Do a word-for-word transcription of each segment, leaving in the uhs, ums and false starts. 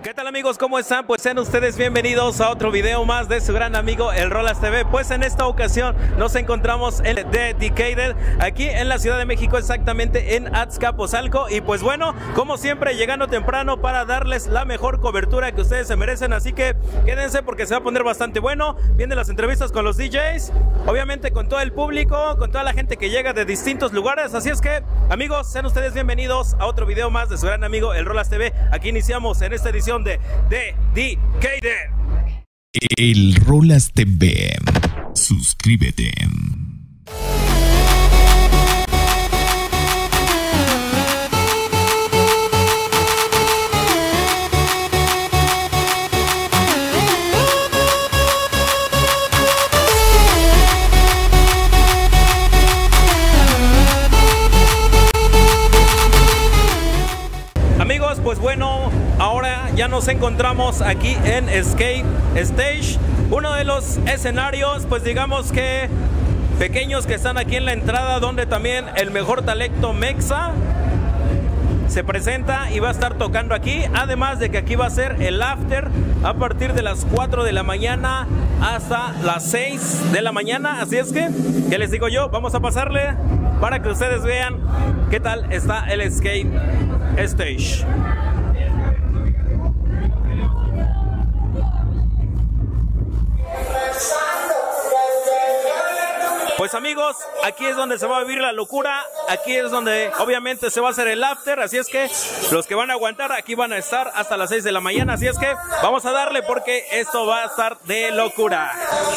¿Qué tal, amigos? ¿Cómo están? Pues sean ustedes bienvenidos a otro video más de su gran amigo El Rolas T V. Pues en esta ocasión nos encontramos en Dedicated, aquí en la Ciudad de México, exactamente en Azcapotzalco. Y pues bueno, como siempre, llegando temprano para darles la mejor cobertura que ustedes se merecen. Así que quédense porque se va a poner bastante bueno. Vienen las entrevistas con los D Js, obviamente con todo el público, con toda la gente que llega de distintos lugares. Así es que, amigos, sean ustedes bienvenidos a otro video más de su gran amigo El Rolas T V. Aquí iniciamos en esta edición de Dedicated. El Rolas T V. Suscríbete. Amigos, pues bueno, ahora ya nos encontramos aquí en Escape Stage, uno de los escenarios, pues digamos que pequeños, que están aquí en la entrada, donde también el mejor talento mexa se presenta y va a estar tocando aquí. Además de que aquí va a ser el after a partir de las cuatro de la mañana hasta las seis de la mañana. Así es que, ¿qué les digo yo? Vamos a pasarle para que ustedes vean qué tal está el Escape Stage. Pues amigos, aquí es donde se va a vivir la locura, aquí es donde obviamente se va a hacer el after, así es que los que van a aguantar aquí van a estar hasta las seis de la mañana, así es que vamos a darle porque esto va a estar de locura.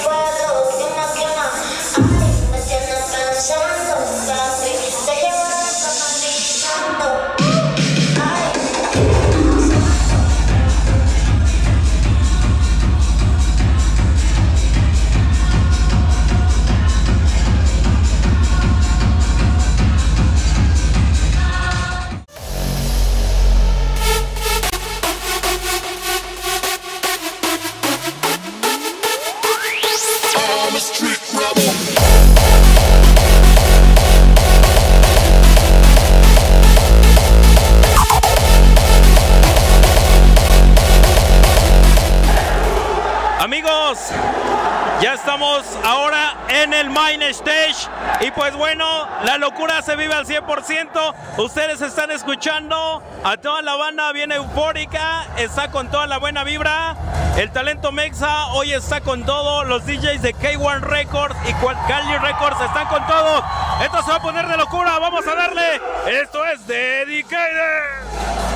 Amigos, ya estamos ahora en el Main Stage y pues bueno, la locura se vive al cien por ciento. Ustedes están escuchando a toda la banda bien eufórica, está con toda la buena vibra. El talento mexa hoy está con todo. Los D Js de K uno Records y Cali Records están con todo. Esto se va a poner de locura, vamos a darle. Esto es Dedicated.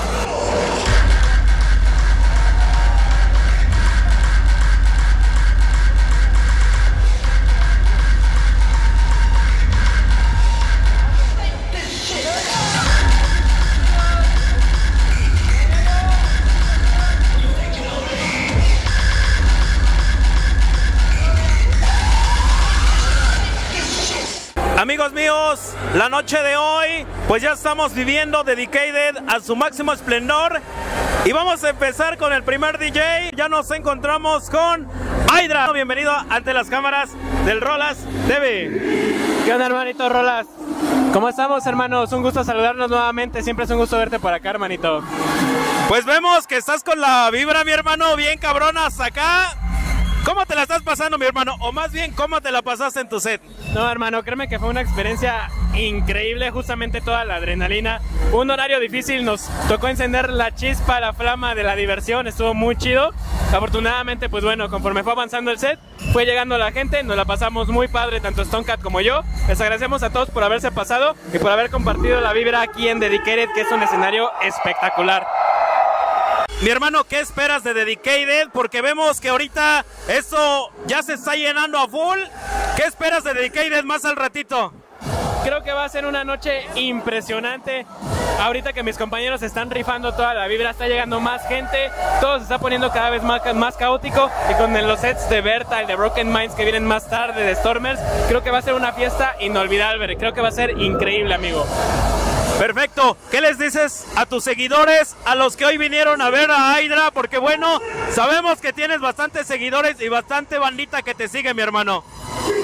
Amigos míos, la noche de hoy, pues ya estamos viviendo Dedicated a su máximo esplendor. Y vamos a empezar con el primer D J. Ya nos encontramos con Hydra. Bienvenido ante las cámaras del Rolas T V. ¿Qué onda, hermanito Rolas? ¿Cómo estamos, hermanos? Un gusto saludarnos nuevamente. Siempre es un gusto verte por acá, hermanito. Pues vemos que estás con la vibra, mi hermano, bien cabrona hasta acá. ¿Cómo te la estás pasando, mi hermano? O más bien, ¿cómo te la pasaste en tu set? No, hermano, créeme que fue una experiencia increíble, justamente toda la adrenalina. Un horario difícil, nos tocó encender la chispa, la flama de la diversión, estuvo muy chido. Afortunadamente, pues bueno, conforme fue avanzando el set, fue llegando la gente, nos la pasamos muy padre, tanto Stonecat como yo. Les agradecemos a todos por haberse pasado y por haber compartido la vibra aquí en Dedicated, que es un escenario espectacular. Mi hermano, ¿qué esperas de Dedicated? Porque vemos que ahorita esto ya se está llenando a full. ¿Qué esperas de Dedicated más al ratito? Creo que va a ser una noche impresionante. Ahorita que mis compañeros están rifando toda la vibra, está llegando más gente, todo se está poniendo cada vez más, más caótico, y con los sets de Berta y de Broken Minds que vienen más tarde, de Stormers, creo que va a ser una fiesta inolvidable, creo que va a ser increíble, amigo. Perfecto. ¿Qué les dices a tus seguidores, a los que hoy vinieron a ver a Hydra? Porque bueno, sabemos que tienes bastantes seguidores y bastante bandita que te sigue, mi hermano.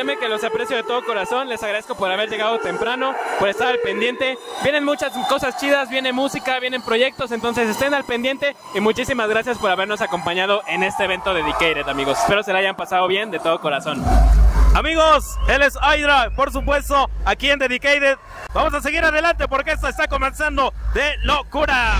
créeme que los aprecio de todo corazón, les agradezco por haber llegado temprano, por estar al pendiente. Vienen muchas cosas chidas, viene música, vienen proyectos, entonces estén al pendiente y muchísimas gracias por habernos acompañado en este evento de Dedicated, amigos. Espero se la hayan pasado bien de todo corazón. Amigos, él es Hydra, por supuesto, aquí en Dedicated. Vamos a seguir adelante porque esto está comenzando de locura.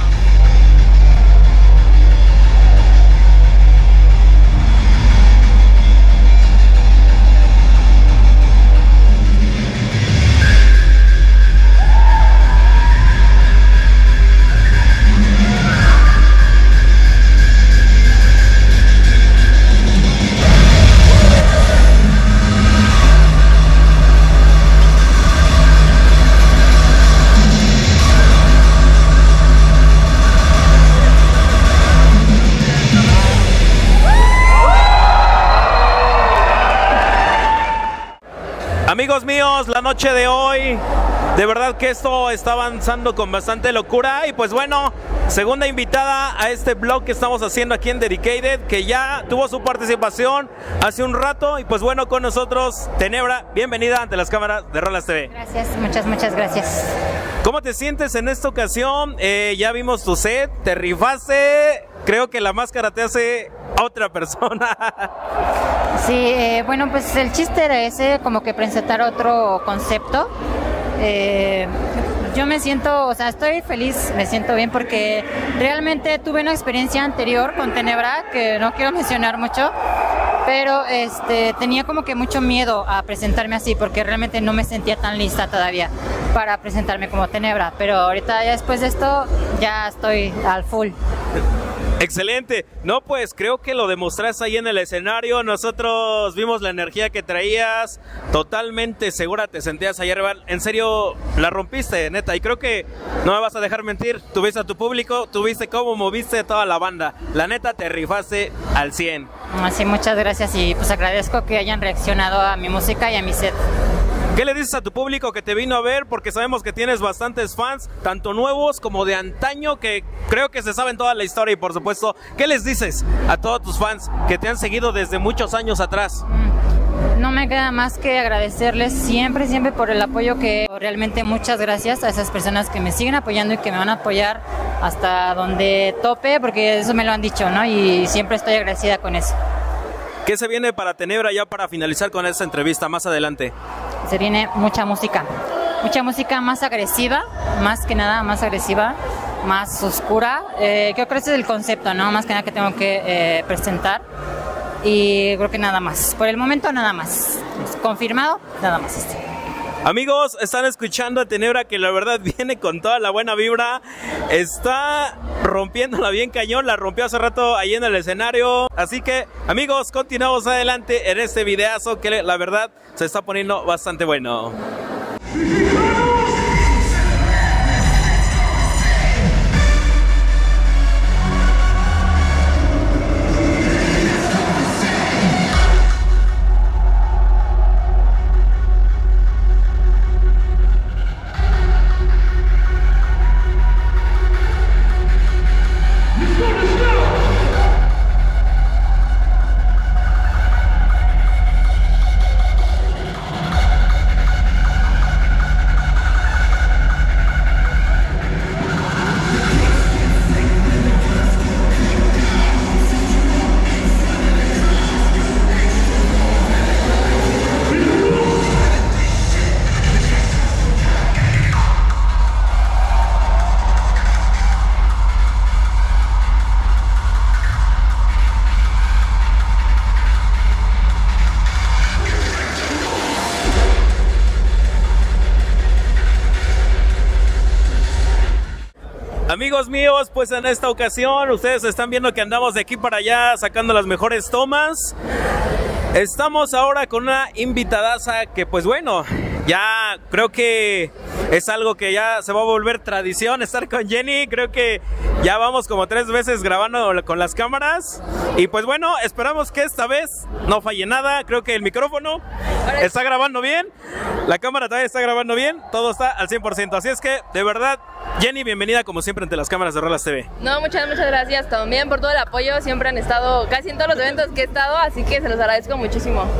Amigos míos, la noche de hoy, de verdad que esto está avanzando con bastante locura. Y pues bueno, segunda invitada a este vlog que estamos haciendo aquí en Dedicated, que ya tuvo su participación hace un rato. Y pues bueno, con nosotros, Tenebra, bienvenida ante las cámaras de Rolas T V. Gracias, muchas, muchas gracias. ¿Cómo te sientes en esta ocasión? Eh, ya vimos tu set, te rifaste, creo que la máscara te hace otra persona. Sí, eh, bueno, pues el chiste era ese, como que presentar otro concepto. Eh, yo me siento, o sea, estoy feliz, me siento bien porque realmente tuve una experiencia anterior con Tenebra, que no quiero mencionar mucho, pero este, tenía como que mucho miedo a presentarme así porque realmente no me sentía tan lista todavía para presentarme como Tenebra, pero ahorita ya después de esto ya estoy al full. Excelente, no pues creo que lo demostraste ahí en el escenario, nosotros vimos la energía que traías, totalmente segura te sentías ahí arriba, en serio la rompiste, neta, y creo que no me vas a dejar mentir, tuviste a tu público, tuviste cómo moviste a toda la banda, la neta te rifaste al cien. Así, muchas gracias y pues agradezco que hayan reaccionado a mi música y a mi set. ¿Qué le dices a tu público que te vino a ver? Porque sabemos que tienes bastantes fans, tanto nuevos como de antaño, que creo que se saben toda la historia y por supuesto, ¿qué les dices a todos tus fans que te han seguido desde muchos años atrás? No me queda más que agradecerles siempre, siempre por el apoyo que realmente muchas gracias a esas personas que me siguen apoyando y que me van a apoyar hasta donde tope, porque eso me lo han dicho, ¿no? Y siempre estoy agradecida con eso. ¿Qué se viene para Tenebra ya para finalizar con esta entrevista más adelante? Se viene mucha música, mucha música más agresiva, más que nada más agresiva, más oscura. Eh, creo que ese es el concepto, ¿no? Más que nada que tengo que eh, presentar. Y creo que nada más. Por el momento nada más. Confirmado, nada más este. Amigos, están escuchando a Tenebra, que la verdad viene con toda la buena vibra. Está rompiéndola bien cañón, la rompió hace rato ahí en el escenario. Así que, amigos, continuamos adelante en este videazo que la verdad se está poniendo bastante bueno. Amigos míos, pues en esta ocasión ustedes están viendo que andamos de aquí para allá sacando las mejores tomas. Estamos ahora con una invitadaza que pues bueno, ya creo que es algo que ya se va a volver tradición estar con Jenny. Creo que ya vamos como tres veces grabando con las cámaras. Y pues bueno, esperamos que esta vez no falle nada. Creo que el micrófono está grabando bien, la cámara también está grabando bien, todo está al cien por ciento. Así es que, de verdad, Jenny, bienvenida como siempre ante las cámaras de Rolas T V. No, muchas, muchas gracias también por todo el apoyo. Siempre han estado casi en todos los eventos que he estado, así que se los agradezco muchísimo.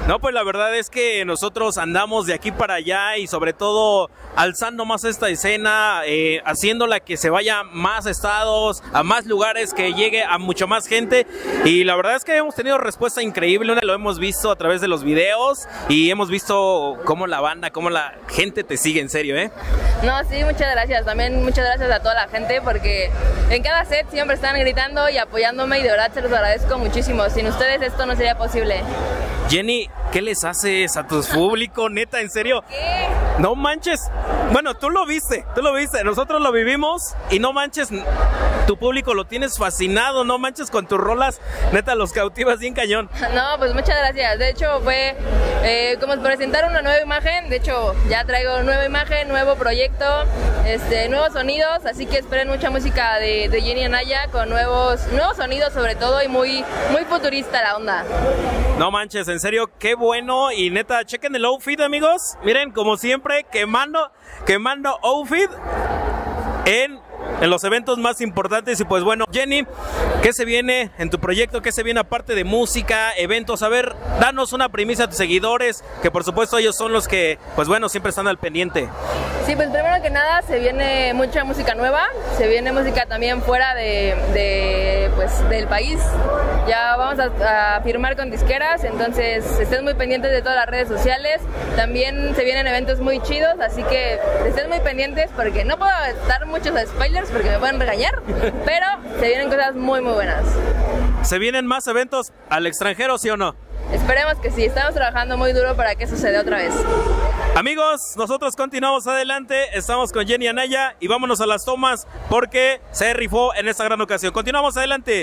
No, pues la verdad es que nosotros andamos de aquí para allá y sobre todo alzando más esta escena, eh, haciéndola que se vaya a más estados, a más lugares, que llegue a mucho más gente, y la verdad es que hemos tenido respuesta increíble, lo hemos visto a través de los videos y hemos visto cómo la banda, cómo la gente te sigue, en serio, ¿eh? No, sí, muchas gracias, también muchas gracias a toda la gente porque en cada set siempre están gritando y apoyándome y de verdad se los agradezco muchísimo, sin ustedes esto no sería posible. Jenny, ¿qué les haces a tu público? Neta, ¿en serio? ¿Qué? No manches. Bueno, tú lo viste, tú lo viste. Nosotros lo vivimos y no manches, tu público lo tienes fascinado. No manches con tus rolas. Neta, los cautivas bien cañón. No, pues muchas gracias. De hecho, fue eh, como presentar una nueva imagen. De hecho, ya traigo nueva imagen, nuevo proyecto, este, nuevos sonidos. Así que esperen mucha música de, de Jenny Anaya con nuevos, nuevos sonidos sobre todo y muy, muy futurista la onda. No manches, en serio, qué bueno. Y neta, chequen el outfit, amigos. Miren, como siempre, quemando, quemando outfit en, en los eventos más importantes. Y pues bueno, Jenny, ¿qué se viene en tu proyecto? ¿Qué se viene aparte de música, eventos? A ver, danos una primicia a tus seguidores, que por supuesto ellos son los que, pues bueno, siempre están al pendiente. Sí, pues primero que nada se viene mucha música nueva, se viene música también fuera de, de pues, del país. Ya vamos a, a firmar con disqueras, entonces estén muy pendientes de todas las redes sociales. También se vienen eventos muy chidos, así que estén muy pendientes porque no puedo dar muchos spoilers porque me pueden regañar, pero se vienen cosas muy muy buenas. ¿Se vienen más eventos al extranjero, sí o no? Esperemos que sí, estamos trabajando muy duro para que suceda otra vez. Amigos, nosotros continuamos adelante, estamos con Jenny Anaya y vámonos a las tomas porque se rifó en esta gran ocasión. Continuamos adelante.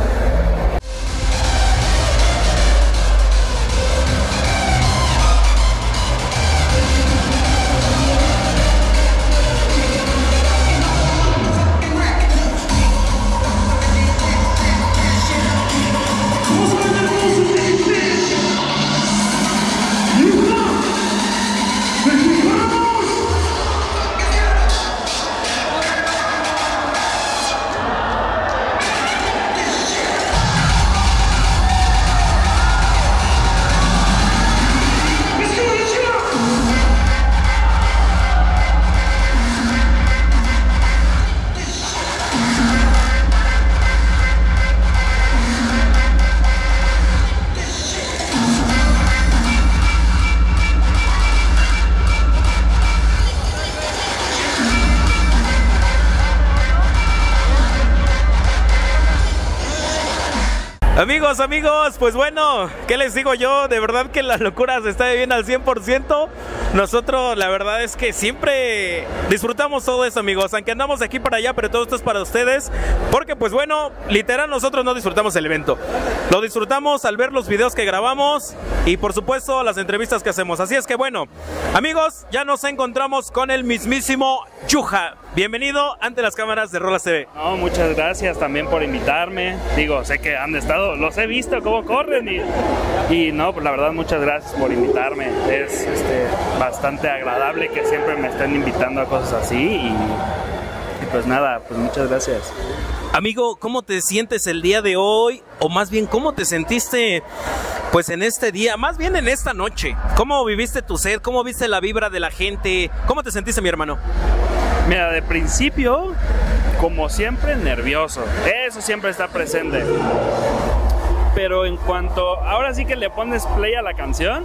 Amigos, amigos, pues bueno, ¿qué les digo yo? De verdad que la locura se está viviendo al cien por ciento. Nosotros la verdad es que siempre disfrutamos todo esto, amigos, aunque andamos de aquí para allá, pero todo esto es para ustedes, porque pues bueno, literal nosotros no disfrutamos el evento, lo disfrutamos al ver los videos que grabamos y por supuesto las entrevistas que hacemos. Así es que bueno, amigos, ya nos encontramos con el mismísimo Yuha. Bienvenido ante las cámaras de Rolas T V. No, muchas gracias también por invitarme. Digo, sé que han estado, los he visto cómo corren y, y no, pues la verdad muchas gracias por invitarme. Es este, bastante agradable que siempre me estén invitando a cosas así y, y pues nada, pues muchas gracias. Amigo, ¿cómo te sientes el día de hoy? O más bien, ¿cómo te sentiste pues en este día? Más bien en esta noche. ¿Cómo viviste tu set? ¿Cómo viste la vibra de la gente? ¿Cómo te sentiste, mi hermano? Mira, de principio, como siempre, nervioso. Eso siempre está presente. Pero en cuanto, ahora sí que le pones play a la canción,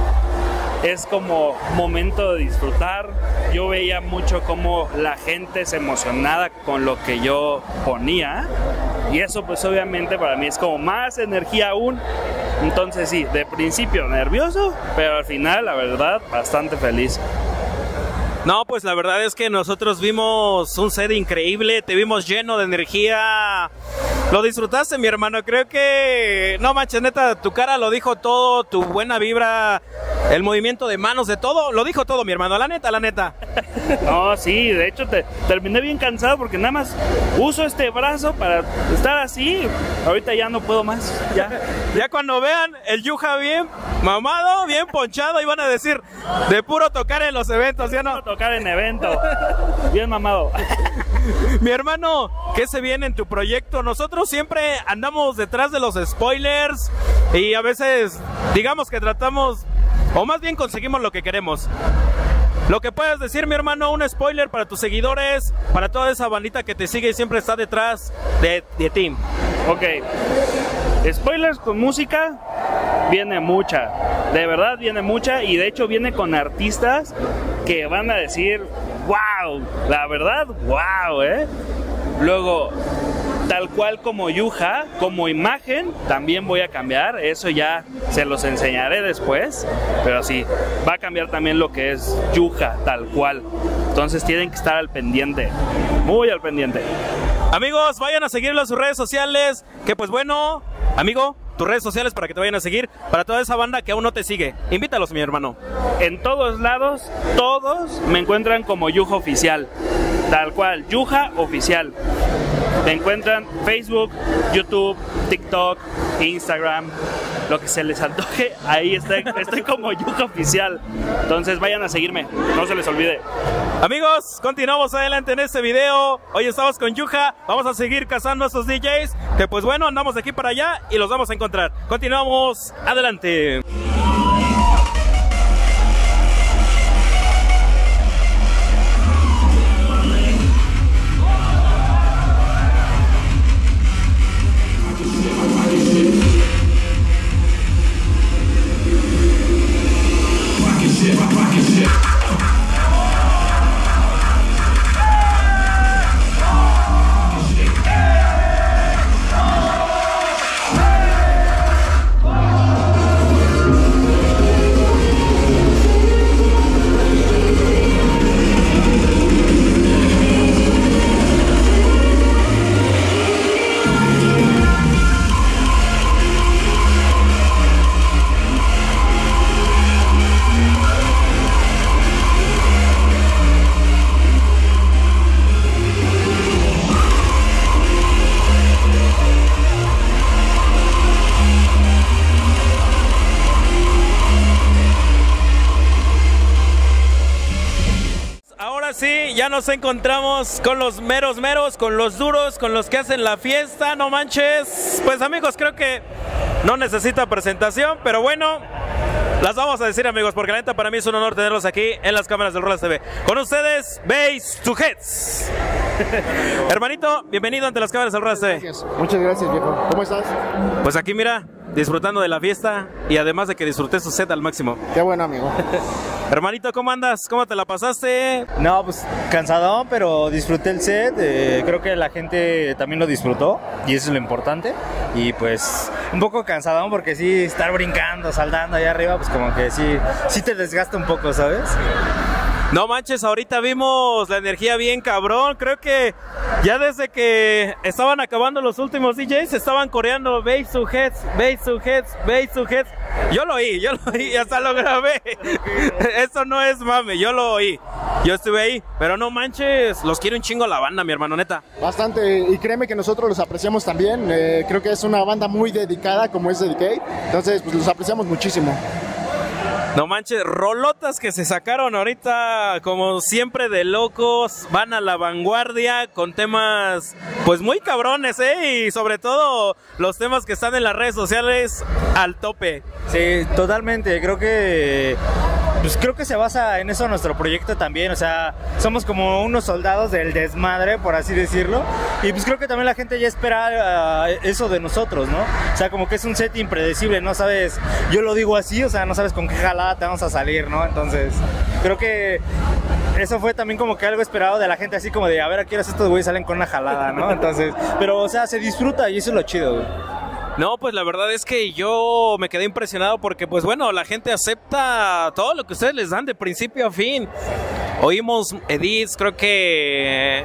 es como momento de disfrutar. Yo veía mucho cómo la gente se emocionaba con lo que yo ponía. Y eso pues obviamente para mí es como más energía aún. Entonces sí, de principio nervioso, pero al final la verdad bastante feliz. No, pues la verdad es que nosotros vimos un set increíble, te vimos lleno de energía. Lo disfrutaste, mi hermano. Creo que, no manches, neta, tu cara lo dijo todo, tu buena vibra, el movimiento de manos, de todo, lo dijo todo, mi hermano, la neta, la neta. No, sí, de hecho te, terminé bien cansado porque nada más uso este brazo para estar así. Ahorita ya no puedo más, ya. Ya cuando vean el Yuha bien mamado, bien ponchado, y van a decir, de puro tocar en los eventos, ¿ya no? Tocar en evento, bien mamado. Mi hermano, ¿qué se viene en tu proyecto? Nosotros siempre andamos detrás de los spoilers, y a veces digamos que tratamos, o más bien conseguimos lo que queremos. Lo que puedes decir, mi hermano, un spoiler para tus seguidores, para toda esa bandita que te sigue y siempre está detrás de, de ti. Ok, spoilers con música, viene mucha, de verdad viene mucha, y de hecho viene con artistas que van a decir, wow, la verdad, wow, eh. Luego, tal cual como Yuha, como imagen, también voy a cambiar, eso ya se los enseñaré después, pero sí, va a cambiar también lo que es Yuha, tal cual. Entonces tienen que estar al pendiente, muy al pendiente. Amigos, vayan a seguirlo en sus redes sociales, que pues bueno, amigo, tus redes sociales para que te vayan a seguir, para toda esa banda que aún no te sigue. Invítalos, mi hermano. En todos lados, todos me encuentran como Yuha Oficial, tal cual, Yuha Oficial. Me encuentran Facebook, YouTube, TikTok, Instagram, lo que se les antoje, ahí estoy, estoy como Yuha Oficial. Entonces vayan a seguirme, no se les olvide. Amigos, continuamos adelante en este video. Hoy estamos con Yuha, vamos a seguir cazando a esos D Js, que pues bueno, andamos de aquí para allá y los vamos a encontrar. Continuamos adelante. Sí, ya nos encontramos con los meros meros, con los duros, con los que hacen la fiesta, no manches. Pues amigos, creo que no necesita presentación, pero bueno, las vamos a decir, amigos, porque la neta para mí es un honor tenerlos aquí en las cámaras del Rolas T V. Con ustedes, Bass to Heads. Hermanito, bienvenido ante las cámaras del Rolas T V. Gracias. Muchas gracias, viejo. ¿Cómo estás? Pues aquí mira, disfrutando de la fiesta y además de que disfruté su set al máximo. Qué bueno, amigo. Hermanito, ¿cómo andas? ¿Cómo te la pasaste? No, pues cansadón, pero disfruté el set. Eh, creo que la gente también lo disfrutó y eso es lo importante. Y pues un poco cansadón porque sí, estar brincando, saltando allá arriba, pues como que sí, sí te desgasta un poco, ¿sabes? No manches, ahorita vimos la energía bien cabrón. Creo que ya desde que estaban acabando los últimos D Js estaban coreando Bass to Heads, Bass to Heads, Bass to Heads. Yo lo oí, yo lo oí y hasta lo grabé. Eso no es mame, yo lo oí. Yo estuve ahí, pero no manches, los quiero un chingo la banda, mi hermano, neta. Bastante, y créeme que nosotros los apreciamos también. Eh, creo que es una banda muy dedicada como es Dedicate. Entonces, pues los apreciamos muchísimo. No manches, rolotas que se sacaron ahorita, como siempre de locos, van a la vanguardia con temas pues muy cabrones, ¿eh? Y sobre todo los temas que están en las redes sociales al tope. Sí, totalmente, creo que... Pues creo que se basa en eso nuestro proyecto también, o sea, somos como unos soldados del desmadre, por así decirlo, y pues creo que también la gente ya espera uh, eso de nosotros, ¿no? O sea, como que es un set impredecible, no sabes, yo lo digo así, o sea, no sabes con qué jalada te vamos a salir, ¿no? Entonces, creo que eso fue también como que algo esperado de la gente, así como de, a ver, ¿a qué horas estos güeyes salen con una jalada, ¿no? Entonces, pero, o sea, se disfruta y eso es lo chido, güey. No, pues la verdad es que yo me quedé impresionado porque, pues bueno, la gente acepta todo lo que ustedes les dan de principio a fin. Oímos edits, creo que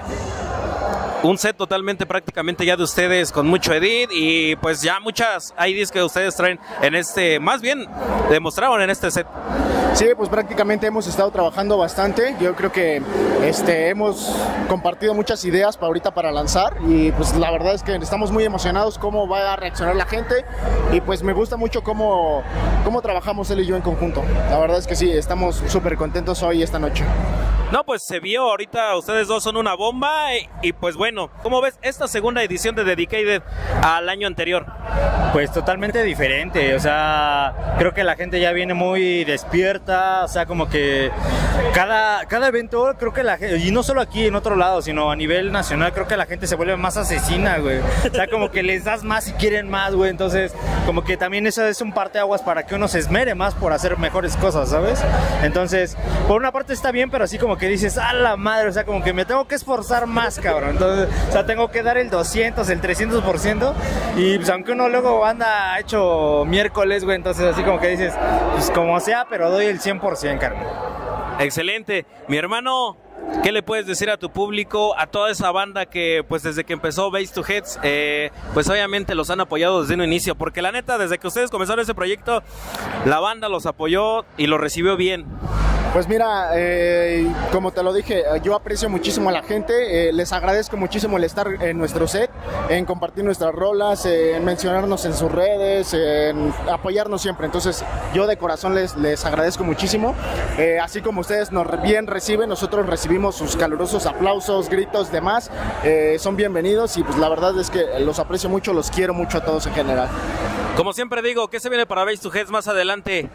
un set totalmente prácticamente ya de ustedes con mucho edit y pues ya muchas I Ds que ustedes traen en este, más bien demostraron en este set. Sí, pues prácticamente hemos estado trabajando bastante. Yo creo que este, hemos compartido muchas ideas para ahorita para lanzar y pues la verdad es que estamos muy emocionados cómo va a reaccionar la gente y pues me gusta mucho cómo, cómo trabajamos él y yo en conjunto. La verdad es que sí, estamos súper contentos hoy esta noche. No, pues se vio ahorita, ustedes dos son una bomba y, y pues bueno, ¿cómo ves esta segunda edición de Dedicated al año anterior? Pues totalmente diferente, o sea, creo que la gente ya viene muy despierta, o sea, como que cada, cada evento, creo que la gente, y no solo aquí en otro lado, sino a nivel nacional, creo que la gente se vuelve más asesina, güey, o sea, como que les das más y quieren más, güey, entonces, como que también eso es un parteaguas para que uno se esmere más por hacer mejores cosas, ¿sabes? Entonces, por una parte está bien, pero así como que dices, a la madre, o sea, como que me tengo que esforzar más, cabrón, entonces, o sea, tengo que dar el doscientos, el trescientos por ciento, y pues aunque uno luego anda hecho miércoles, güey, entonces así como que dices, pues como sea, pero doy el cien por ciento, carnal. Excelente. Mi hermano, ¿qué le puedes decir a tu público, a toda esa banda que pues desde que empezó Bass to Heads, eh, pues obviamente los han apoyado desde un inicio? Porque la neta, desde que ustedes comenzaron ese proyecto, la banda los apoyó y los recibió bien. Pues mira, eh, como te lo dije, yo aprecio muchísimo a la gente, eh, les agradezco muchísimo el estar en nuestro set, en compartir nuestras rolas, eh, en mencionarnos en sus redes, en apoyarnos siempre. Entonces yo de corazón les, les agradezco muchísimo, eh, así como ustedes nos bien reciben, nosotros recibimos sus calurosos aplausos, gritos, demás, eh, son bienvenidos y pues la verdad es que los aprecio mucho, los quiero mucho a todos en general. Como siempre digo, ¿qué se viene para Bass to Heads más adelante?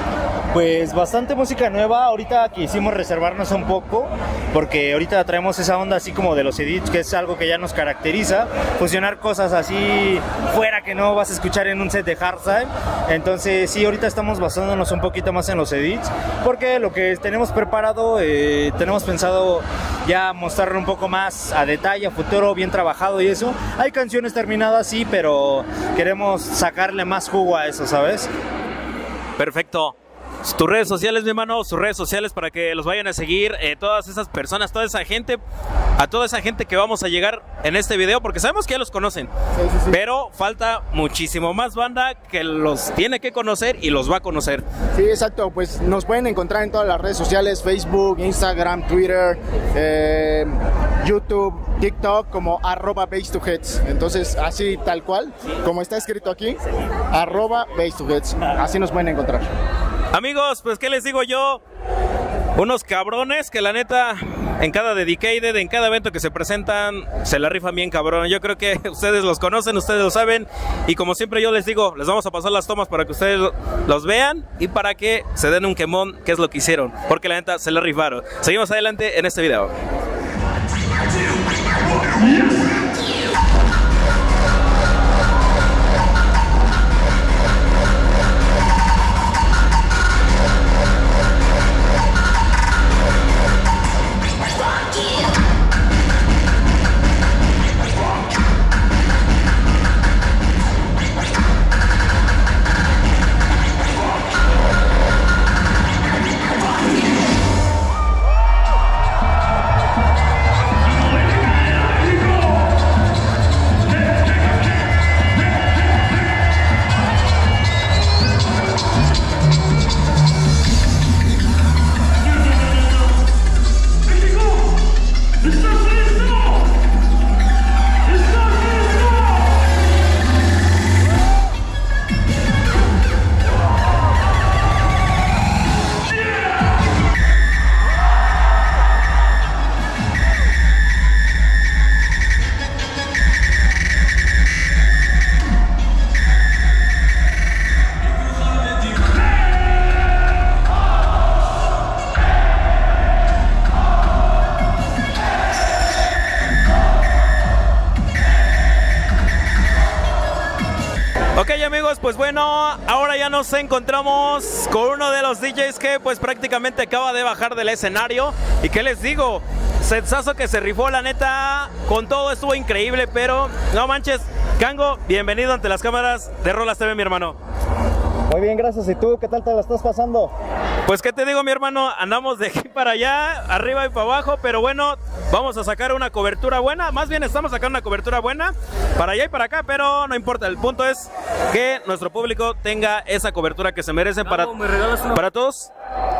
Pues bastante música nueva, ahorita quisimos reservarnos un poco, porque ahorita traemos esa onda así como de los edits, que es algo que ya nos caracteriza, fusionar cosas así fuera que no vas a escuchar en un set de hardstyle, entonces sí, ahorita estamos basándonos un poquito más en los edits, porque lo que tenemos preparado, eh, tenemos pensado ya mostrarlo un poco más a detalle, a futuro, bien trabajado y eso. Hay canciones terminadas, sí, pero queremos sacarle más jugo a eso, ¿sabes? Perfecto. Tus redes sociales, mi hermano, sus redes sociales para que los vayan a seguir, eh, todas esas personas, toda esa gente, a toda esa gente que vamos a llegar en este video, porque sabemos que ya los conocen, sí, sí, sí. Pero falta muchísimo más banda que los tiene que conocer y los va a conocer. Sí, exacto, pues nos pueden encontrar en todas las redes sociales, Facebook, Instagram, Twitter, eh, YouTube, TikTok, como arroba Bass to Heads. Entonces, así tal cual, como está escrito aquí, arroba Bass to Heads. Así nos pueden encontrar. Amigos, pues qué les digo yo, unos cabrones que la neta en cada Dedicated, en cada evento que se presentan, se la rifan bien cabrón. Yo creo que ustedes los conocen, ustedes lo saben y como siempre yo les digo, les vamos a pasar las tomas para que ustedes los vean y para que se den un quemón, que es lo que hicieron, porque la neta se la rifaron. Seguimos adelante en este video. Ok amigos, pues bueno, ahora ya nos encontramos con uno de los D Js que pues prácticamente acaba de bajar del escenario. Y qué les digo, setsazo que se rifó, la neta, con todo estuvo increíble, pero no manches. Kango, bienvenido ante las cámaras de Rolas T V, mi hermano. Muy bien, gracias. ¿Y tú qué tal te la estás pasando? Pues qué te digo, mi hermano, andamos de aquí para allá, arriba y para abajo, pero bueno, vamos a sacar una cobertura buena, más bien estamos sacando una cobertura buena para allá y para acá, pero no importa, el punto es que nuestro público tenga esa cobertura que se merece para, para todos.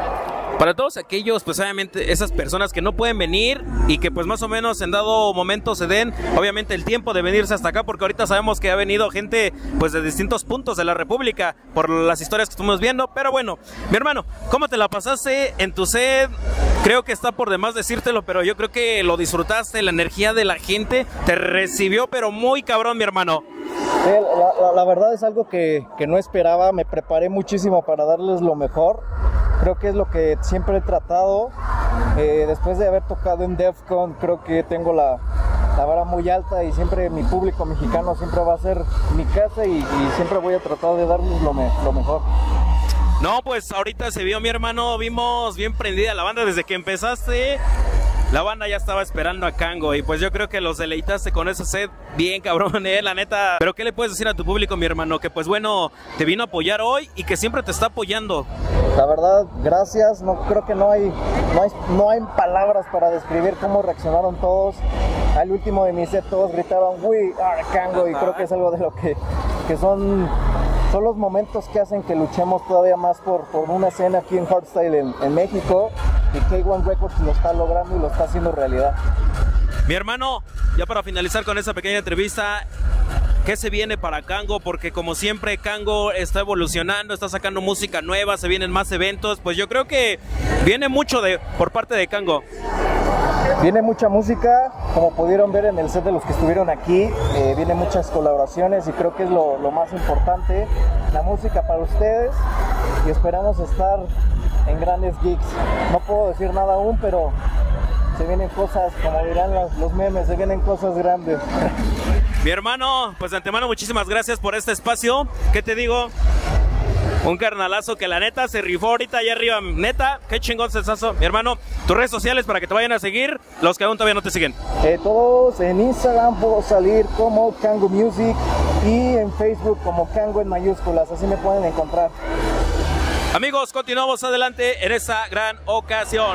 Para todos aquellos, pues obviamente esas personas que no pueden venir y que pues más o menos en dado momento se den obviamente el tiempo de venirse hasta acá, porque ahorita sabemos que ha venido gente pues de distintos puntos de la República por las historias que estuvimos viendo. Pero bueno, mi hermano, ¿cómo te la pasaste en tu set? Creo que está por demás decírtelo, pero yo creo que lo disfrutaste, la energía de la gente te recibió pero muy cabrón, mi hermano. Sí, la, la, la verdad es algo que, que no esperaba, me preparé muchísimo para darles lo mejor. Creo que es lo que siempre he tratado. Eh, después de haber tocado en Defcon, creo que tengo la, la vara muy alta y siempre mi público mexicano siempre va a ser mi casa y, y siempre voy a tratar de darles lo, me, lo mejor. No, pues ahorita se vio, mi hermano, vimos bien prendida la banda desde que empezaste. La banda ya estaba esperando a Kango y pues yo creo que los deleitaste con ese set bien cabrón, eh, la neta. Pero ¿qué le puedes decir a tu público, mi hermano? Que pues bueno, te vino a apoyar hoy y que siempre te está apoyando. La verdad, gracias. No creo que no hay, no hay, no hay palabras para describir cómo reaccionaron todos. Al último de mi set todos gritaban "We are Kango" y creo que es algo de lo que, que son, son los momentos que hacen que luchemos todavía más por, por una escena aquí en Hardstyle en, en México. Y K uno Records lo está logrando y lo está haciendo realidad. Mi hermano, ya para finalizar con esta pequeña entrevista, ¿qué se viene para Kango? Porque como siempre Kango está evolucionando, está sacando música nueva, se vienen más eventos. Pues yo creo que viene mucho de por parte de Kango. Viene mucha música, como pudieron ver en el set de los que estuvieron aquí, eh, vienen muchas colaboraciones y creo que es lo, lo más importante, la música para ustedes, y esperamos estar en grandes gigs. No puedo decir nada aún, pero se vienen cosas, como dirán los, los memes, se vienen cosas grandes. Mi hermano, pues de antemano muchísimas gracias por este espacio. ¿Qué te digo? Un carnalazo que la neta se rifó ahorita allá arriba. Neta, qué chingón sensazo. Mi hermano, tus redes sociales para que te vayan a seguir, los que aún todavía no te siguen. Eh, todos en Instagram puedo salir como Kango Music y en Facebook como Kango en mayúsculas, así me pueden encontrar. Amigos, continuamos adelante en esta gran ocasión.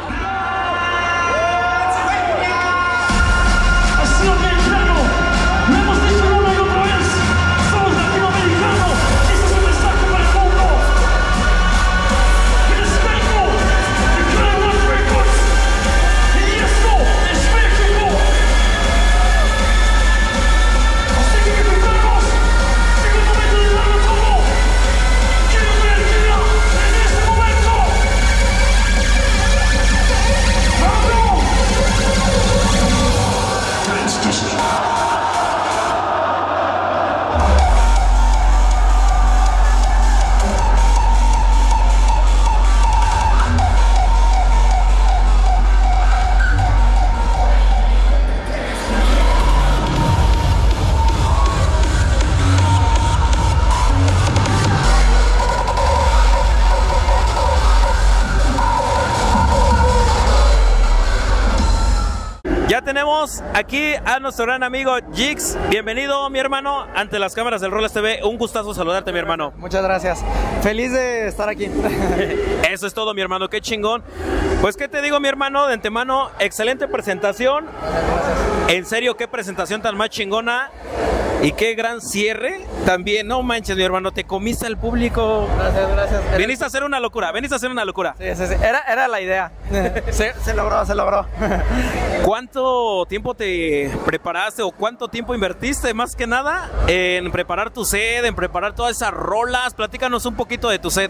Ya tenemos aquí a nuestro gran amigo Jix. Bienvenido, mi hermano, ante las cámaras del Rolas T V. Un gustazo saludarte, mi hermano. Muchas gracias. Feliz de estar aquí. Eso es todo, mi hermano. Qué chingón. Pues, ¿qué te digo, mi hermano? De antemano, excelente presentación. En serio, qué presentación tan más chingona. Y qué gran cierre. También, no manches, mi hermano, te comiste al público. Gracias, gracias. Viniste a hacer una locura, viniste a hacer una locura. Sí, sí, sí. Era, era la idea. se, se logró, se logró. ¿Cuánto tiempo te preparaste o cuánto tiempo invertiste más que nada en preparar tu set, en preparar todas esas rolas? Platícanos un poquito de tu set.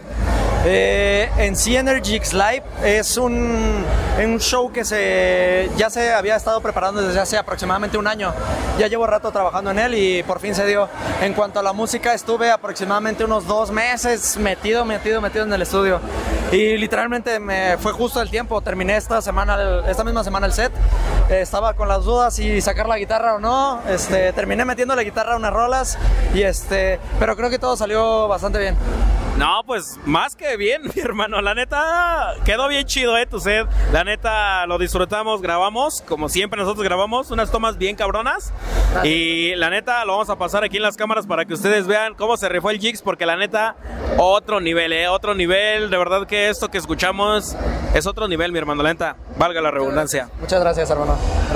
Eh, en sí, Energix Live es un, un show que se, ya se había estado preparando desde hace aproximadamente un año. Ya llevo rato trabajando en él y por fin se dio. En cuanto a la música, estuve aproximadamente unos dos meses metido, metido, metido en el estudio. Y literalmente me fue justo el tiempo. Terminé esta semana, esta misma semana el set. Eh, estaba con las dudas si sacar la guitarra o no. Este, terminé metiendo la guitarra a unas rolas. Y este, pero creo que todo salió bastante bien. No, pues más que bien, mi hermano. La neta, quedó bien chido, eh, tu set. La neta, lo disfrutamos, grabamos, como siempre nosotros grabamos, unas tomas bien cabronas. Gracias. Y la neta, lo vamos a pasar aquí en las cámaras para que ustedes vean cómo se rifó el Jix, porque la neta, otro nivel, eh, otro nivel. De verdad que esto que escuchamos es otro nivel, mi hermano. La neta, valga la redundancia. Muchas gracias, hermano. Gracias.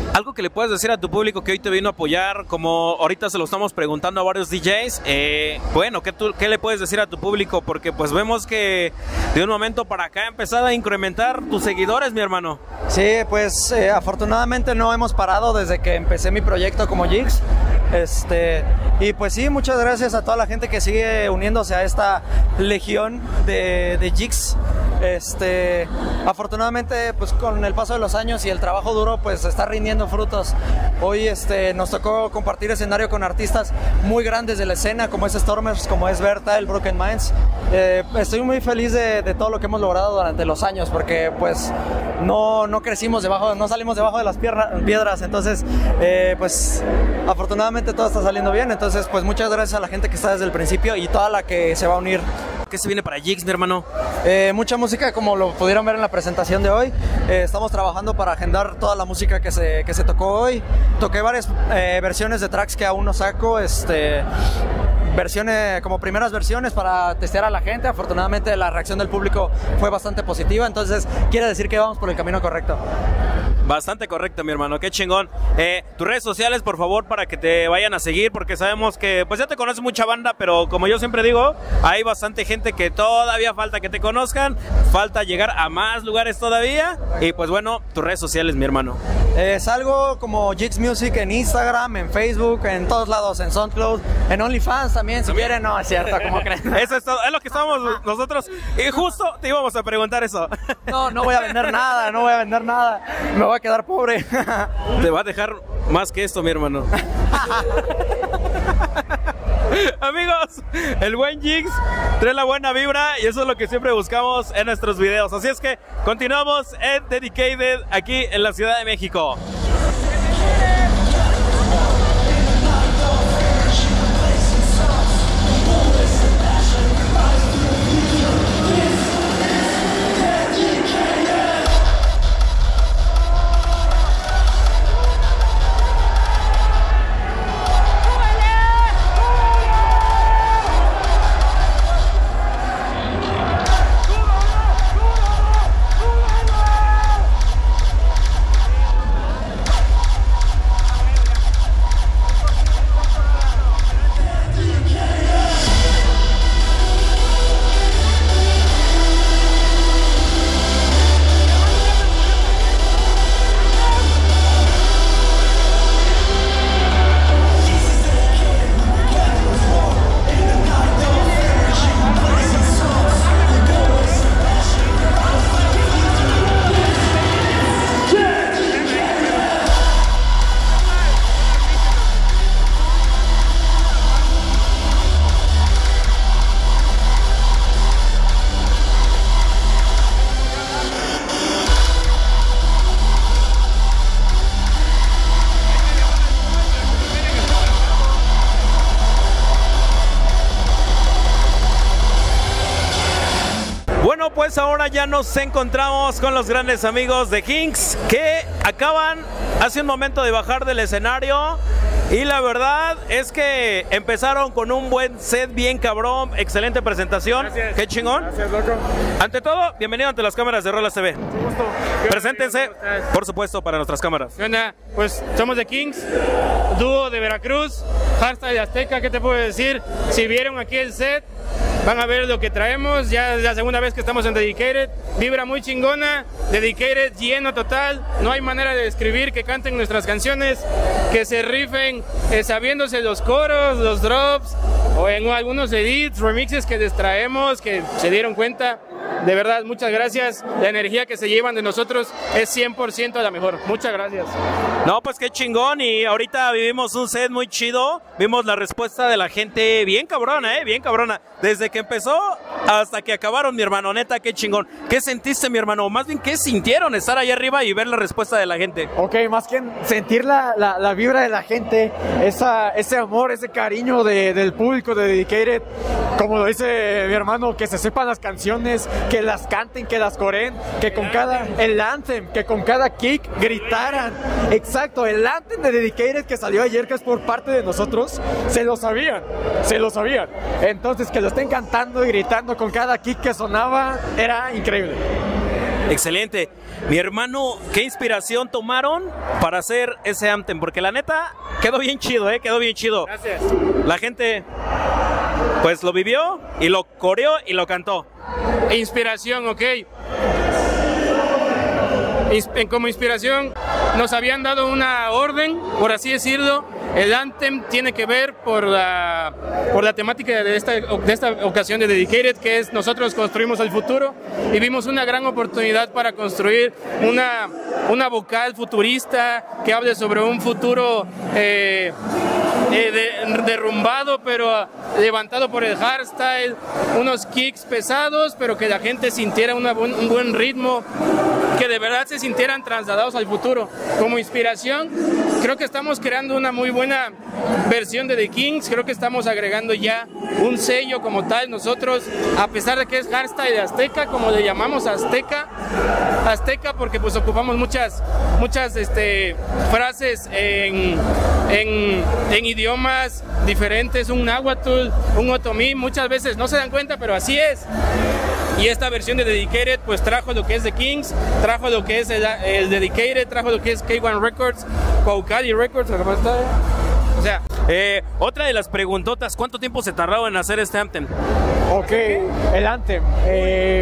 Algo que le puedes decir a tu público que hoy te vino a apoyar, como ahorita se lo estamos preguntando a varios D Js, eh, bueno, ¿qué, tú, ¿qué le puedes decir a tu público? Porque pues vemos que de un momento para acá ha empezado a incrementar tus seguidores, mi hermano. Sí, pues eh, afortunadamente no hemos parado desde que empecé mi proyecto como Jigs. Este, y pues sí, muchas gracias a toda la gente que sigue uniéndose a esta legión de, de Jigs. Este, afortunadamente, pues con el paso de los años y el trabajo duro, pues está rindiendo frutos. Hoy este, nos tocó compartir escenario con artistas muy grandes de la escena, como es Stormers, como es Berta, el Broken Minds. Eh, estoy muy feliz de, de todo lo que hemos logrado durante los años, porque pues no, no crecimos debajo, no salimos debajo de las pierna, piedras, entonces eh, pues afortunadamente todo está saliendo bien. Entonces pues muchas gracias a la gente que está desde el principio y toda la que se va a unir. ¿Qué se viene para Jigs, mi hermano? Eh, mucha música, como lo pudieron ver en la presentación de hoy. Eh, estamos trabajando para agendar toda la música que se, que se tocó hoy. Toqué varias eh, versiones de tracks que aún no saco, este, versiones, como primeras versiones para testear a la gente. Afortunadamente la reacción del público fue bastante positiva, entonces quiere decir que vamos por el camino correcto. Bastante correcto, mi hermano, qué chingón. Eh, tus redes sociales, por favor, para que te vayan a seguir, porque sabemos que pues ya te conoce mucha banda, pero como yo siempre digo, hay bastante gente que todavía falta que te conozcan, falta llegar a más lugares todavía, y pues bueno, tus redes sociales, mi hermano. Eh, salgo como Jigs Music en Instagram, en Facebook, en todos lados, en SoundCloud, en OnlyFans también, si ¿También? quieren. No, es cierto, como creen. Eso es todo, es lo que estábamos nosotros, y justo te íbamos a preguntar eso. No, no voy a vender nada, no voy a vender nada, me voy a quedar pobre. Te va a dejar más que esto, mi hermano. Amigos, el buen Jigs trae la buena vibra y eso es lo que siempre buscamos en nuestros videos. Así es que continuamos en Dedicated aquí en la Ciudad de México. Pues ahora ya nos encontramos con los grandes amigos de Kings que acaban hace un momento de bajar del escenario y la verdad es que empezaron con un buen set bien cabrón, excelente presentación. Gracias. Qué chingón. Gracias, loco. Ante todo, bienvenido ante las cámaras de Rolas T V. Mucho gusto. Preséntense, por supuesto, para nuestras cámaras. ¿Qué onda? Pues somos de Kings, dúo de Veracruz, Hardstyle Azteca. ¿Qué te puedo decir? Si vieron aquí el set, van a ver lo que traemos. Ya es la segunda vez que estamos en Dedicated. Vibra muy chingona. Dedicated lleno total. No hay manera de describir que canten nuestras canciones, que se rifen eh, sabiéndose los coros, los drops o en algunos edits, remixes que les traemos, que se dieron cuenta. De verdad, muchas gracias. La energía que se llevan de nosotros es cien por ciento la mejor. Muchas gracias. No, pues qué chingón. Y ahorita vivimos un set muy chido. Vimos la respuesta de la gente bien cabrona, ¿eh? Bien cabrona. Desde que empezó hasta que acabaron, mi hermano. Neta, qué chingón. ¿Qué sentiste, mi hermano? Más bien, ¿qué sintieron estar ahí arriba y ver la respuesta de la gente? Ok, más que sentir la, la, la vibra de la gente, esa, ese amor, ese cariño de, del público de Dedicated. Como lo dice mi hermano, que se sepan las canciones, que las canten, que las coreen, que con cada, el anthem, que con cada kick gritaran. Exacto, el anthem de Dedicated que salió ayer, que es por parte de nosotros, se lo sabían, se lo sabían. Entonces que lo estén cantando y gritando con cada kick que sonaba, era increíble. Excelente. Mi hermano, ¿qué inspiración tomaron para hacer ese anthem? Porque la neta, quedó bien chido, ¿eh? Quedó bien chido. Gracias. La gente, pues lo vivió y lo coreó y lo cantó. Inspiración, ok. Insp- como inspiración, nos habían dado una orden, por así decirlo. El anthem tiene que ver por la, por la temática de esta, de esta ocasión de Dedicated, que es nosotros construimos el futuro, y vimos una gran oportunidad para construir una, una vocal futurista que hable sobre un futuro eh, eh, de, derrumbado, pero levantado por el hardstyle, unos kicks pesados, pero que la gente sintiera una buen, un buen ritmo, que de verdad se sintieran trasladados al futuro. Como inspiración, creo que estamos creando una muy buena versión de The Kings. Creo que estamos agregando ya un sello como tal. Nosotros, a pesar de que es hardstyle de Azteca, como le llamamos Azteca, Azteca porque pues ocupamos muchas, muchas este, frases en, en, en idiomas diferentes, un náhuatl, un otomí, muchas veces no se dan cuenta, pero así es. Y esta versión de Dedicated pues trajo lo que es The Kings, trajo lo que es el, el Dedicated, trajo lo que es K uno Records, Paucali Records, o sea... Eh, otra de las preguntotas, ¿cuánto tiempo se tardó en hacer este anthem? Ok, el anthem. Eh,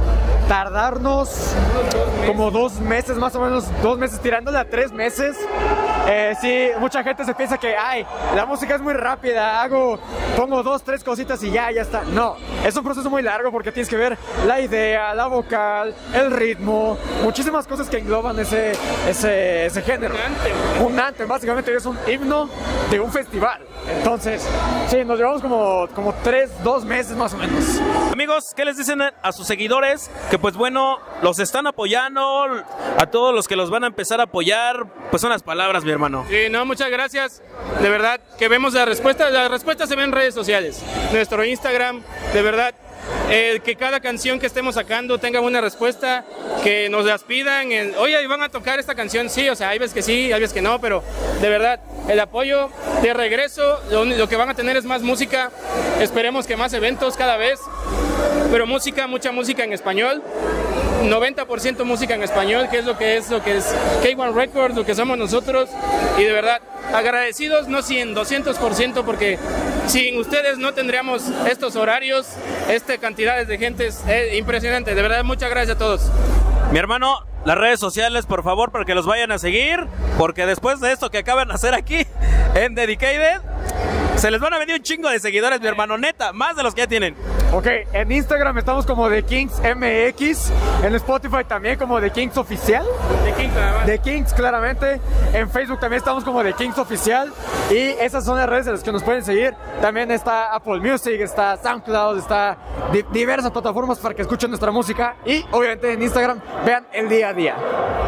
tardarnos como dos meses, más o menos, dos meses, tirándole a tres meses. Eh, sí, mucha gente se piensa que, ay, la música es muy rápida, hago, pongo dos, tres cositas y ya, ya está. No, es un proceso muy largo porque tienes que ver la idea, la vocal, el ritmo, muchísimas cosas que engloban ese, ese, ese género. Un anthem, básicamente es un himno de un festival. Entonces, sí, nos llevamos como, como tres, dos meses más o menos. Amigos, ¿qué les dicen a sus seguidores? Que pues bueno, los están apoyando, a todos los que los van a empezar a apoyar, pues son las palabras, mi hermano. Sí, no, muchas gracias. De verdad, que vemos la respuesta. La respuesta se ve en redes sociales. Nuestro Instagram, de verdad. Eh, que cada canción que estemos sacando tenga una respuesta, que nos las pidan, en, oye, ¿van a tocar esta canción? Sí, o sea, hay veces que sí, hay veces que no, pero de verdad, el apoyo de regreso, lo, lo que van a tener es más música, esperemos que más eventos cada vez, pero música, mucha música en español, noventa por ciento música en español, que es lo que es, lo que es K uno Records, lo que somos nosotros, y de verdad, agradecidos, no cien, doscientos por ciento, porque sin ustedes no tendríamos estos horarios, esta cantidades de gente, es eh, impresionante, de verdad, muchas gracias a todos. Mi hermano, las redes sociales, por favor, para que los vayan a seguir, porque después de esto que acaban de hacer aquí en Dedicated, se les van a venir un chingo de seguidores, mi hermano, neta, más de los que ya tienen. Ok, en Instagram estamos como The Kings M X, en Spotify también como The Kings Oficial. The Kings, nada más. The Kings, claramente. En Facebook también estamos como The Kings Oficial. Y esas son las redes en las que nos pueden seguir. También está Apple Music, está SoundCloud, está di diversas plataformas para que escuchen nuestra música. Y obviamente en Instagram vean el día a día.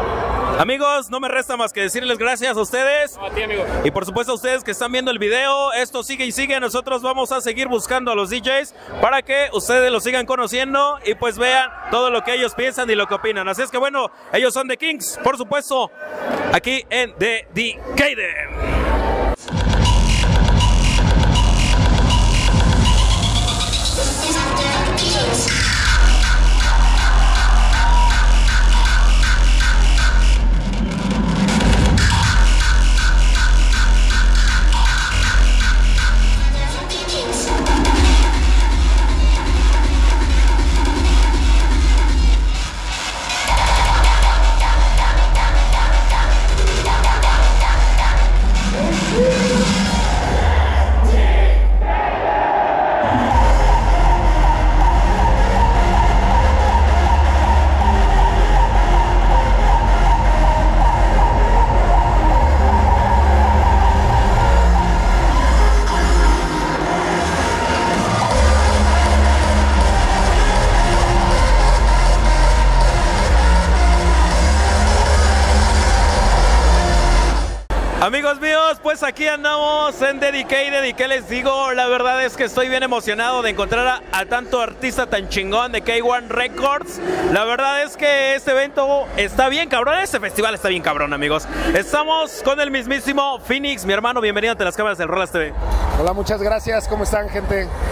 Amigos, no me resta más que decirles gracias a ustedes. A ti, amigo. Y por supuesto a ustedes que están viendo el video. Esto sigue y sigue. Nosotros vamos a seguir buscando a los D Js para que ustedes los sigan conociendo y pues vean todo lo que ellos piensan y lo que opinan. Así es que bueno, ellos son The Kings, por supuesto, aquí en Dedicated. Amigos míos, pues aquí andamos en Dedicated y qué les digo, la verdad es que estoy bien emocionado de encontrar a, a tanto artista tan chingón de K uno Records. La verdad es que este evento está bien cabrón, este festival está bien cabrón, amigos. Estamos con el mismísimo Phoenix, mi hermano, bienvenido ante las cámaras del Rolas T V. Hola, muchas gracias, ¿cómo están, gente?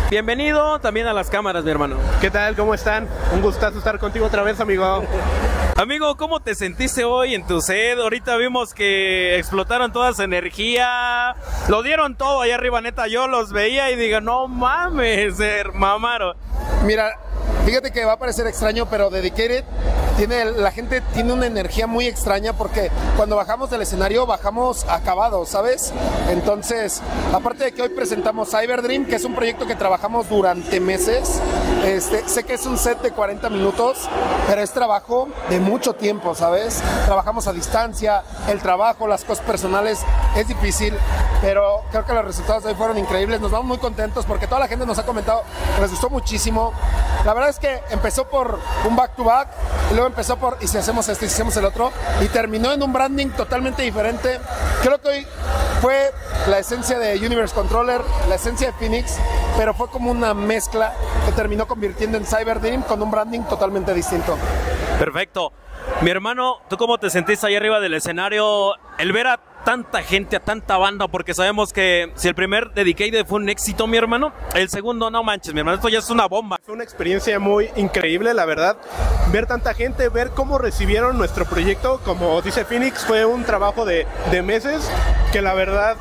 bienvenido también a las cámaras, mi hermano. ¿Qué tal? ¿Cómo están? Un gustazo estar contigo otra vez, amigo. Amigo, ¿cómo te sentiste hoy en tu set? Ahorita vimos que explotaron toda su energía, lo dieron todo allá arriba, neta, yo los veía y digo, no mames, se mamaron. Mira, fíjate que va a parecer extraño, pero Dedicated tiene, la gente tiene una energía muy extraña porque cuando bajamos del escenario bajamos acabados, ¿sabes? Entonces, aparte de que hoy presentamos Cyberdream, que es un proyecto que trabajamos durante meses, este, sé que es un set de cuarenta minutos, pero es trabajo de mucho tiempo, ¿sabes? Trabajamos a distancia, el trabajo, las cosas personales, es difícil, pero creo que los resultados de hoy fueron increíbles, nos vamos muy contentos porque toda la gente nos ha comentado que les gustó muchísimo. La verdad es que empezó por un back to back y luego empezó por y si hacemos esto y si hacemos el otro y terminó en un branding totalmente diferente. Creo que hoy fue la esencia de Universe Controller, la esencia de Phoenix, pero fue como una mezcla que terminó convirtiendo en Cyberdream con un branding totalmente distinto. Perfecto. Mi hermano, ¿tú cómo te sentiste ahí arriba del escenario? El ver a tanta gente, a tanta banda, porque sabemos que si el primer Dedicated fue un éxito, mi hermano, el segundo, no manches, mi hermano, esto ya es una bomba. Fue una experiencia muy increíble, la verdad, ver tanta gente, ver cómo recibieron nuestro proyecto, como dice Phoenix, fue un trabajo de, de meses, que la verdad,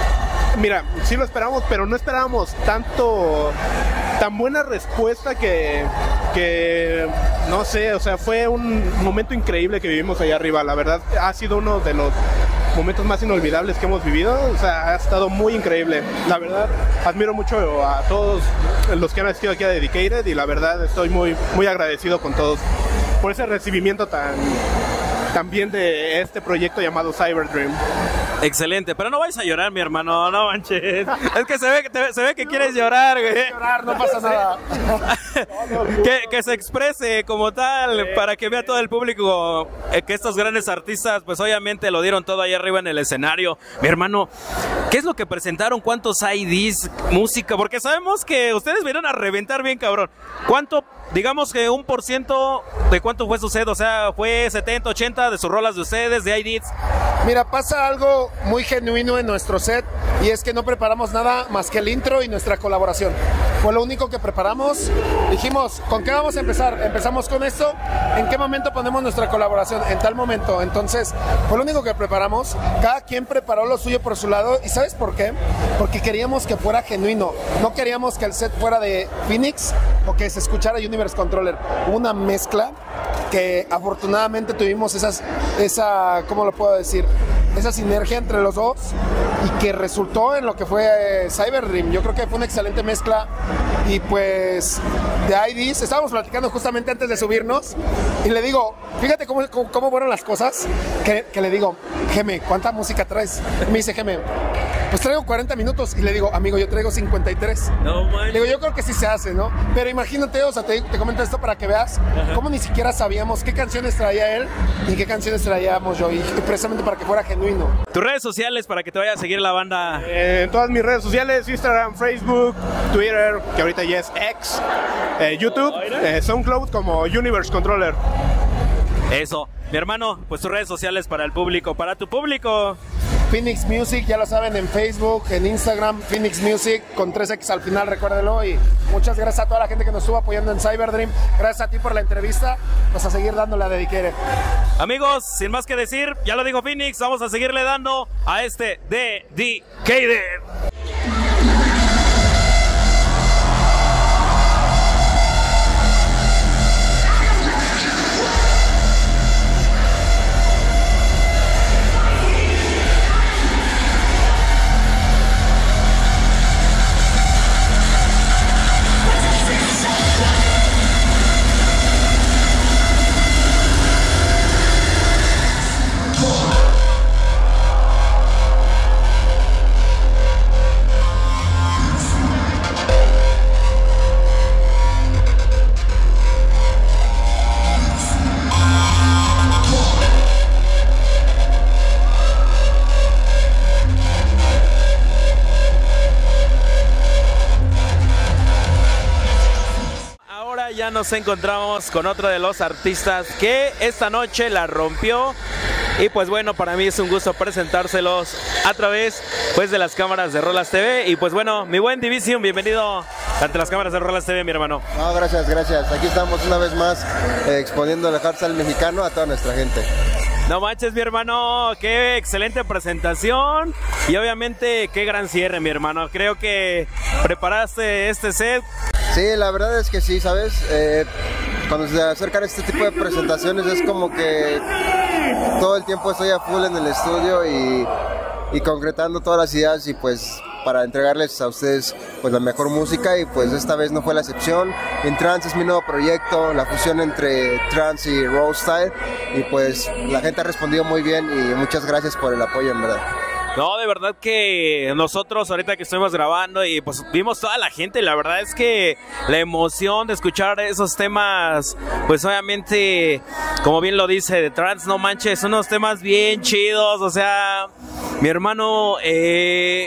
mira, sí lo esperamos, pero no esperábamos tanto, tan buena respuesta que, que, no sé, o sea, fue un momento increíble que vivimos allá arriba, la verdad, ha sido uno de los momentos más inolvidables que hemos vivido, o sea, ha estado muy increíble. La verdad, admiro mucho a todos los que han asistido aquí a Dedicated y la verdad estoy muy, muy agradecido con todos por ese recibimiento tan, tan bien de este proyecto llamado Cyberdream. Excelente, pero no vais a llorar, mi hermano, no manches. Es que se ve, te, se ve que quieres llorar, güey. No llorar, no pasa nada. que, que se exprese como tal, para que vea todo el público eh, que estos grandes artistas, pues obviamente lo dieron todo ahí arriba en el escenario. Mi hermano, ¿qué es lo que presentaron? ¿Cuántos I Ds? Música, porque sabemos que ustedes vinieron a reventar bien, cabrón. ¿Cuánto? Digamos que un por ciento de cuánto fue su set, o sea, fue setenta, ochenta de sus rolas de ustedes, de I Ds. Mira, pasa algo muy genuino en nuestro set y es que no preparamos nada más que el intro y nuestra colaboración. Fue lo único que preparamos. Dijimos, ¿con qué vamos a empezar? Empezamos con esto. ¿En qué momento ponemos nuestra colaboración? En tal momento. Entonces, fue lo único que preparamos. Cada quien preparó lo suyo por su lado. ¿Y sabes por qué? Porque queríamos que fuera genuino. No queríamos que el set fuera de Phoenix o que se escuchara Universe Controller. Una mezcla que afortunadamente tuvimos esas, esa, ¿cómo lo puedo decir? Esa sinergia entre los dos y que resultó en lo que fue eh, Cyberdream. Yo creo que fue una excelente mezcla y pues de I Ds estábamos platicando justamente antes de subirnos y le digo, fíjate cómo, cómo, cómo fueron las cosas, que, que le digo, Geme, ¿cuánta música traes? Y me dice Geme, pues traigo cuarenta minutos y le digo, amigo, yo traigo cincuenta y tres. No, man. Le digo, yo creo que sí se hace, ¿no? Pero imagínate, o sea, te, te comento esto para que veas cómo ni siquiera sabíamos qué canciones traía él y qué canciones traíamos yo, y precisamente para que fuera genuino. Tus redes sociales para que te vaya a seguir la banda. Eh, en todas mis redes sociales, Instagram, Facebook, Twitter, que ahorita ya es X, eh, YouTube, eh, SoundCloud como Universe Controller. Eso, mi hermano, pues tus redes sociales para el público, para tu público. Phoenix Music, ya lo saben, en Facebook, en Instagram, Phoenix Music, con tres X al final, recuérdelo. Y muchas gracias a toda la gente que nos estuvo apoyando en Cyberdream. Gracias a ti por la entrevista. Vamos a seguir dándole a Dedicated. Amigos, sin más que decir, ya lo dijo Phoenix, vamos a seguirle dando a este Dedicated. Ya nos encontramos con otro de los artistas que esta noche la rompió Y pues bueno, para mí es un gusto presentárselos a través pues de las cámaras de Rolas T V. Y pues bueno, mi buen Division, bienvenido ante las cámaras de Rolas T V, mi hermano. No, gracias, gracias. Aquí estamos una vez más eh, exponiendo el hardstyle mexicano a toda nuestra gente. No manches, mi hermano, qué excelente presentación y obviamente qué gran cierre, mi hermano. Creo que preparaste este set. Sí, la verdad es que sí, ¿sabes? Eh, cuando se acercan este tipo de presentaciones es como que todo el tiempo estoy a full en el estudio y, y concretando todas las ideas y pues para entregarles a ustedes pues la mejor música, y pues esta vez no fue la excepción. In Trance es mi nuevo proyecto, la fusión entre trance y roll style, y pues la gente ha respondido muy bien y muchas gracias por el apoyo, en verdad. No, de verdad que nosotros ahorita que estuvimos grabando y pues vimos toda la gente, la verdad es que la emoción de escuchar esos temas, pues obviamente, como bien lo dice, de trance, no manches, unos temas bien chidos, o sea, mi hermano, eh...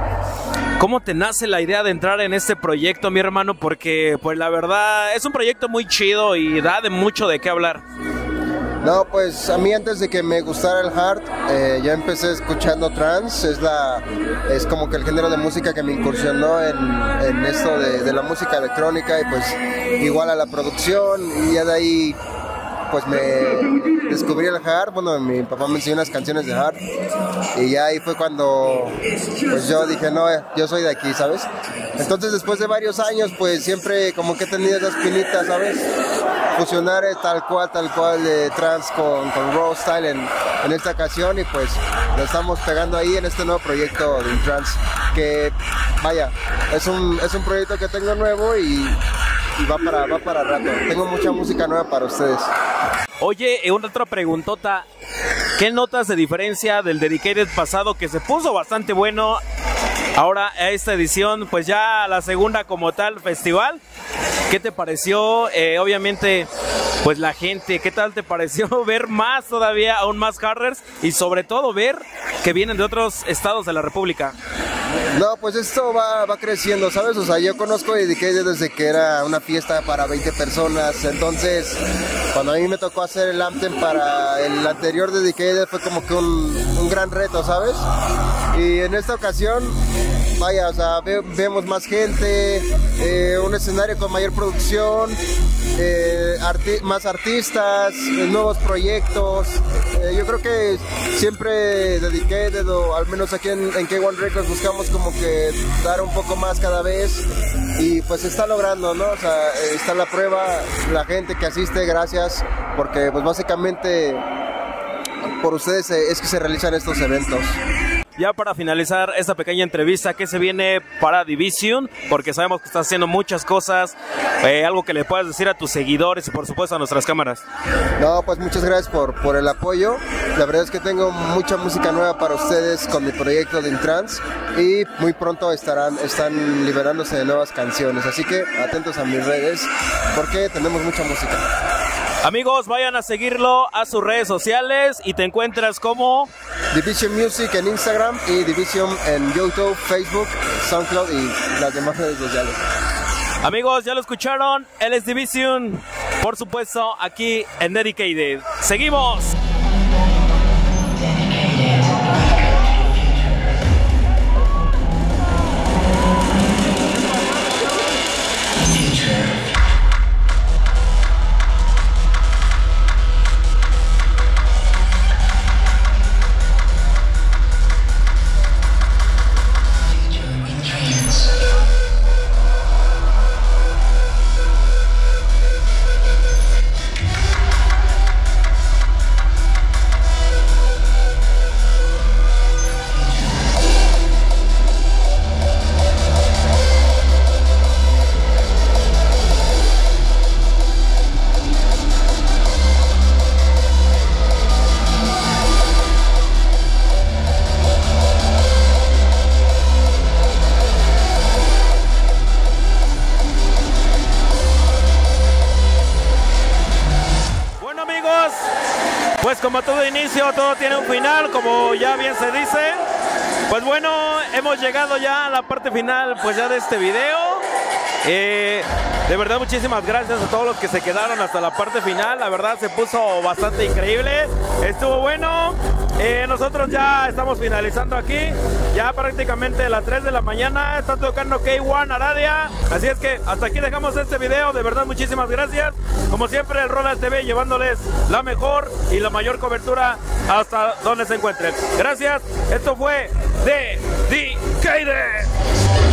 ¿cómo te nace la idea de entrar en este proyecto, mi hermano? Porque, pues la verdad, es un proyecto muy chido y da de mucho de qué hablar. No, pues a mí antes de que me gustara el hard, eh, ya empecé escuchando trance, es la es como que el género de música que me incursionó en, en esto de, de la música electrónica, y pues igual a la producción, y ya de ahí pues me descubrí el hard. Bueno, mi papá me enseñó unas canciones de hard y ya ahí fue cuando pues yo dije, no, yo soy de aquí, ¿sabes? Entonces después de varios años pues siempre como que he tenido esas pinitas, ¿sabes? Fusionar tal cual, tal cual de trance con, con raw style en, en esta ocasión, y pues lo estamos pegando ahí en este nuevo proyecto de trance, que vaya, es un, es un proyecto que tengo nuevo y y va para, va para rato. Tengo mucha música nueva para ustedes. Oye, una otra preguntota. ¿Qué notas de diferencia del Dedicated pasado, que se puso bastante bueno, ahora a esta edición, pues ya la segunda como tal festival? ¿Qué te pareció? Eh, obviamente, pues la gente, ¿qué tal te pareció ver más todavía, aún más harders, y sobre todo ver que vienen de otros estados de la República? No, pues esto va, va creciendo, ¿sabes? O sea, yo conozco Dedicated desde que era una fiesta para veinte personas, entonces cuando a mí me tocó hacer el Anthem para el anterior Dedicated fue como que un, un gran reto, ¿sabes? Y en esta ocasión, vaya, o sea, ve, vemos más gente, eh, un escenario con mayor producción, eh, arti más artistas, eh, nuevos proyectos. Eh, yo creo que siempre Dedicated, o al menos aquí en, en K uno Records, buscamos como que dar un poco más cada vez, y pues se está logrando, ¿no? O sea, está la prueba, la gente que asiste, gracias, porque pues básicamente por ustedes es que se realizan estos eventos. Ya para finalizar esta pequeña entrevista, ¿qué se viene para Division? Porque sabemos que estás haciendo muchas cosas, eh, algo que le puedas decir a tus seguidores y por supuesto a nuestras cámaras. No, pues muchas gracias por, por el apoyo. La verdad es que tengo mucha música nueva para ustedes con mi proyecto de In Trance, y muy pronto estarán están liberándose de nuevas canciones, así que atentos a mis redes porque tenemos mucha música. Amigos, vayan a seguirlo a sus redes sociales y te encuentras como Division Music en Instagram y Division en YouTube, Facebook, SoundCloud y las demás redes sociales. Amigos, ya lo escucharon, él es Division, por supuesto, aquí en Dedicated. ¡Seguimos! Pues como todo inicio, todo tiene un final, como ya bien se dice. Pues bueno, hemos llegado ya a la parte final pues ya de este video. Eh, De verdad, muchísimas gracias a todos los que se quedaron hasta la parte final. La verdad, se puso bastante increíble. Estuvo bueno. Eh, nosotros ya estamos finalizando aquí. Ya prácticamente a las tres de la mañana. Está tocando K uno Aradia. Así es que hasta aquí dejamos este video. De verdad, muchísimas gracias. Como siempre, el Rolas T V llevándoles la mejor y la mayor cobertura hasta donde se encuentren. Gracias. Esto fue Dedicated.